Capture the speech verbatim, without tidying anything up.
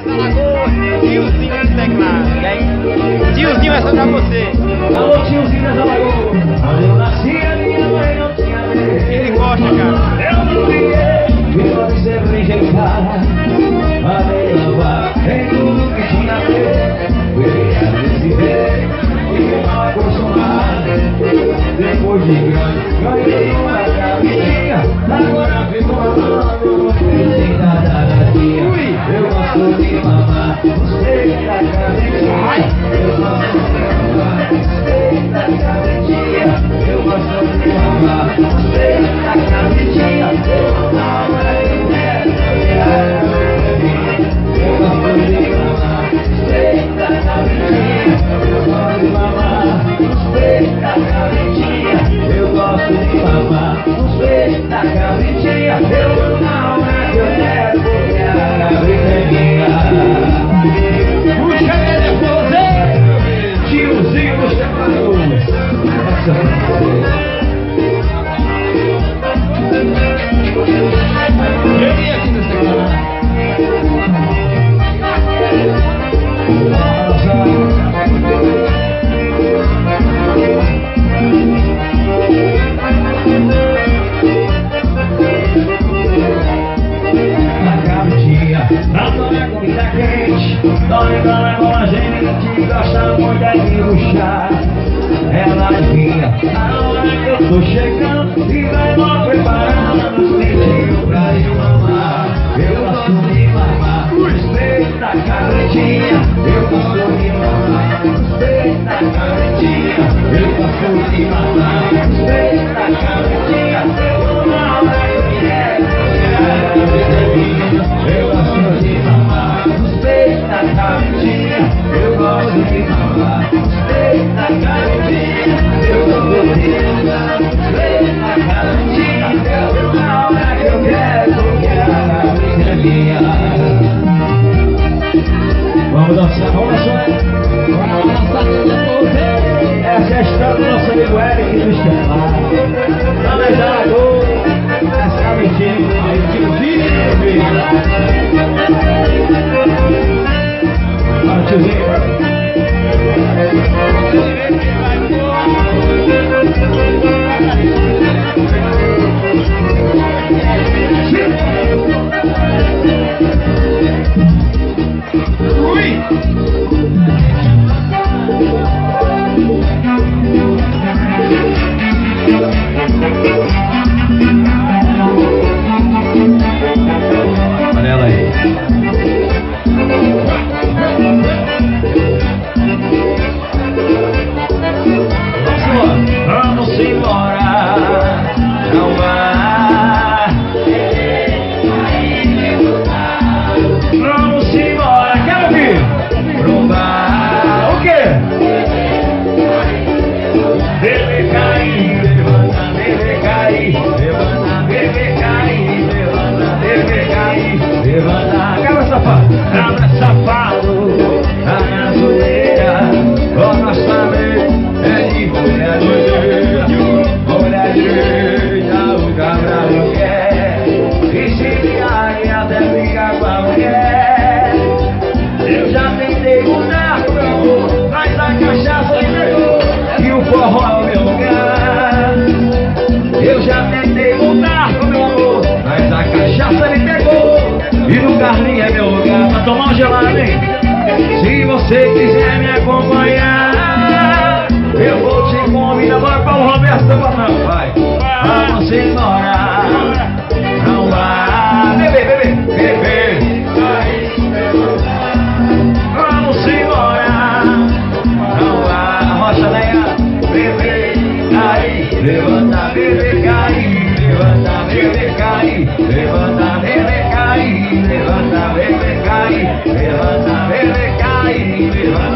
Tiozinho do teclado. E aí, tiozinho, essa é pra você. Alô, tiozinho dessa lagoa. Onde eu nasci, a minha mãe não tinha medo. Ele gosta, cara. Eu não criei, e pode ser rejeitado. Amei lavar em tudo que tinha a ver. Queria decidir e me mal acostumar. Depois de grande, ganhei uma camisinha. Agora ficou amando, sem nada na tia. Eu gosto de mamar, gostei da camisinha. Eu gosto de mamar, gostei da camisinha. Eu gosto de mamar, gostei da camisinha. Eu amava e eu quero olhar. Eu gosto de mamar, gostei da camisinha. Eu gosto de mamar, gostei da camisinha. Eu gosto de mamar, gostei da camisinha. Eu amava e eu quero olhar. A vida é minha. Puxa ele você, tiozinho dos teclados. Essa é pra você. Vem aqui no teclado. Adoro a comida quente, dói dói com a gente, gosta muito de me ruxar. Ela adivinha a hora que eu tô chegando e vai logo preparando os pedidos pra eu mamar. Eu gosto de mamar, respeito da cabritinha. Eu gosto de mamar, respeito da cabritinha. Eu gosto de mamar, respeito da cabritinha. Eu amo a hora que eu quero olhar. Eu gosto de mamar, respeito da cabritinha. Eu gosto de mamar, respeito da cabritinha. Eu gosto de mamar, respeito da cabritinha. Eu amo a hora que eu quero olhar. A vida é minha. Vamos dançar, vamos dançar. Vamos dançar. Essa é a história do nosso amigo Eric do Estelar. Na verdade, essa é a mentira. Aí, tiozinho, vai, tiozinho. Ui! Olha ela aí. Vamos embora, não vá. Vamos embora, quero ouvir. Pro bar, o quê? Bebê cair, levanta, bebê cair, levanta, bebê cair, levanta, bebê cair, levanta. Cabra safado, cabra safado, tá na zoeira, ó nós também. É de mulher jeito, mulher jeito, o cabra não quer. E se vier até brigar com a mulher. Eu já tentei mudar com meu amor, mas a cachaça me pegou e o forró é o meu lugar. Eu já tentei mudar com meu amor, mas a cachaça me pegou e no carrinho é meu lugar. Pra tomar um gelado, hein? Se você quiser me acompanhar, eu vou te convidar. Bora para o Roberto do Banão, vai. Vamos embora. Não vai. Bebê, bebê, bebê. Vamos embora. Não vai. Rocha Leia. Bebê, cai. Levanta, bebê, cai. Levanta, bebê, cai. Levanta, bebê, cai. Levanta, bebê, cai. Levanta, bebê, cai. Levanta.